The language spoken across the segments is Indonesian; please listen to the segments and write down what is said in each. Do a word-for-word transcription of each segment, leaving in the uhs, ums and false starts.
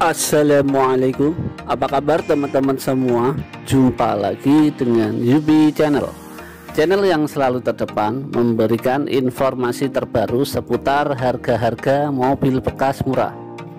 Assalamualaikum, apa kabar teman-teman semua? Jumpa lagi dengan Yubi Channel, channel yang selalu terdepan memberikan informasi terbaru seputar harga-harga mobil bekas murah.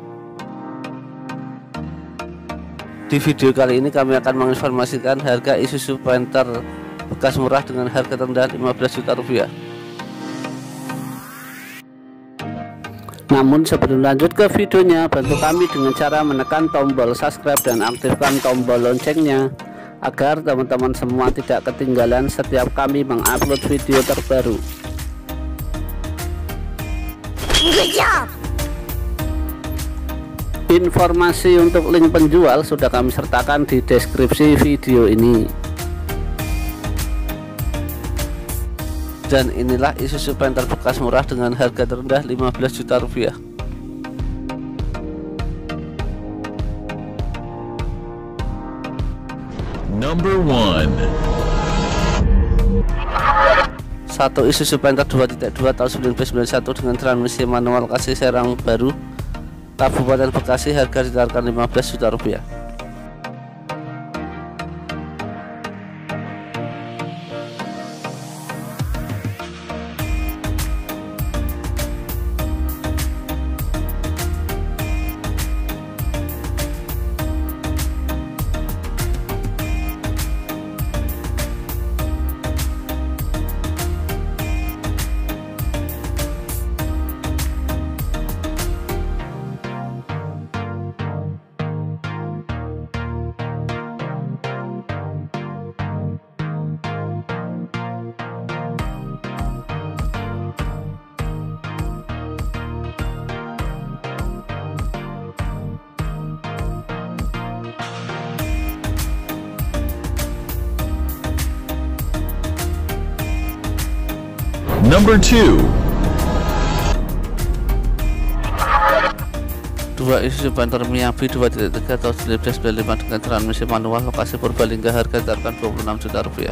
Di video kali ini kami akan menginformasikan harga Isuzu Panther bekas murah dengan harga terendah lima belas juta rupiah. Namun sebelum lanjut ke videonya, bantu kami dengan cara menekan tombol subscribe dan aktifkan tombol loncengnya agar teman-teman semua tidak ketinggalan setiap kami mengupload video terbaru. Good job. Informasi untuk link penjual sudah kami sertakan di deskripsi video ini. Dan inilah Isuzu Panther bekas murah dengan harga terendah lima belas juta rupiah. Number one. Satu Isuzu Panther dua titik dua tahun seribu sembilan ratus sembilan puluh satu dengan transmisi manual kasih serang baru, Kabupaten Bekasi, harga ditawarkan lima belas juta rupiah. Number two. Dua Isuzu Panther Miyabi dua titik tiga tahun seribu sembilan ratus sembilan puluh lima dengan transmisi manual, lokasi Purbalingga, harga ditawarkan dua puluh enam juta rupiah.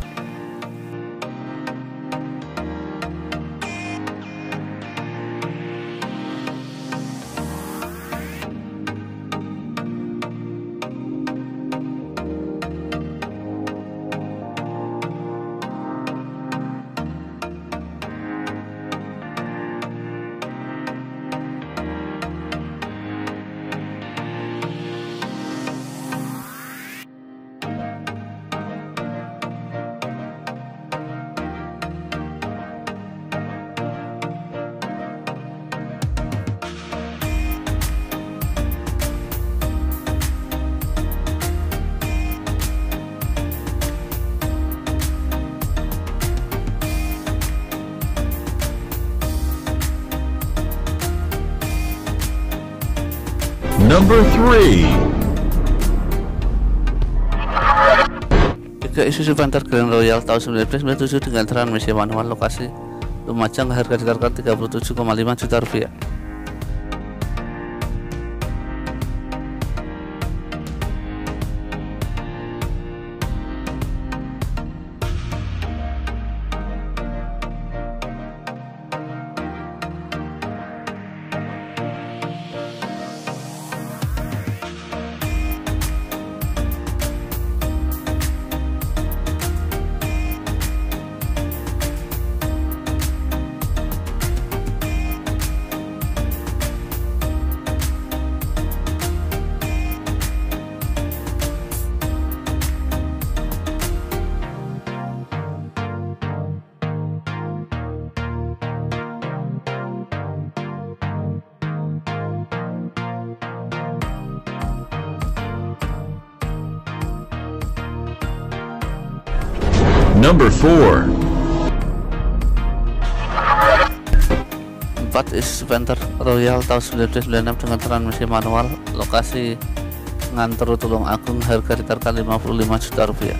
Number three. Tiga Isuzu Panther Grand Royal tahun seribu sembilan ratus sembilan puluh tujuh dengan transmisi manual, lokasi Lumajang, harga ditawarkan tiga puluh tujuh koma lima juta rupiah. Number four. Empat Isuzu Panther Royal tahun seribu sembilan ratus sembilan puluh enam dengan transmisi manual, lokasi Ngantru Tulung Agung, harga ditawarkan lima puluh lima juta rupiah.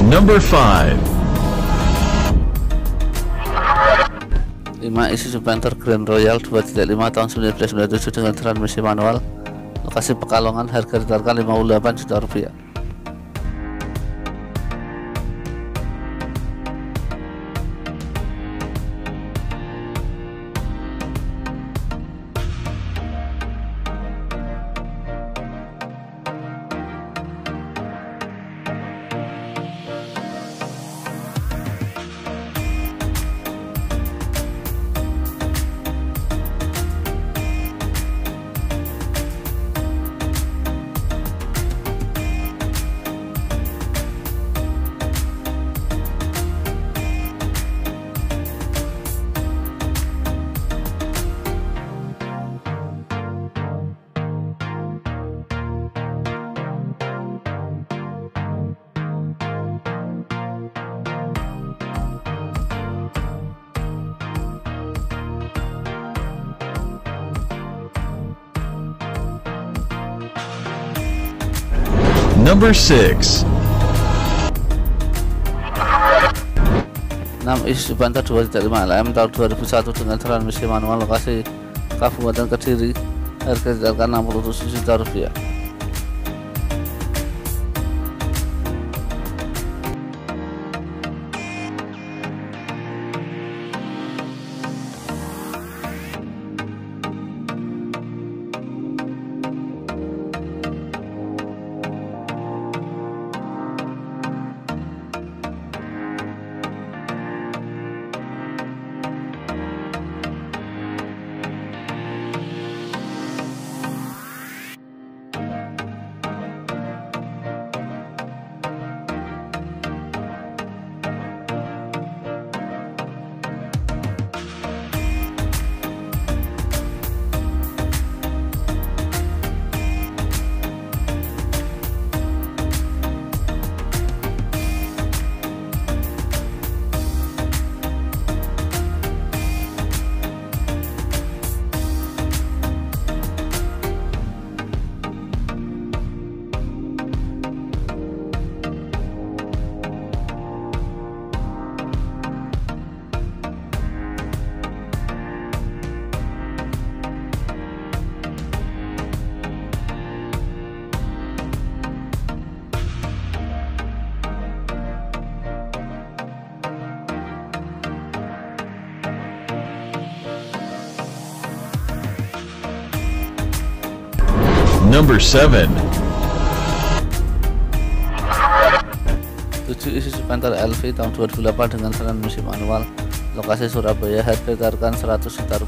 Number five. lima Isuzu Panther Grand Royal dua titik lima tahun seribu sembilan ratus sembilan puluh tujuh dengan transmisi manual, lokasi Pekalongan, harga ditawarkan lima puluh delapan juta rupiah. Number six. enam Isuzu Panther dua titik lima L M tahun dua ribu satu dengan transmisi manual, lokasi Kabupaten Kediri, harga ditawarkan enam puluh tujuh juta rupiah. Number seven. tujuh Isuzu Panther L V tahun dua ribu delapan dengan transmisi manual, lokasi Surabaya, harga ditawarkan seratus juta rupiah.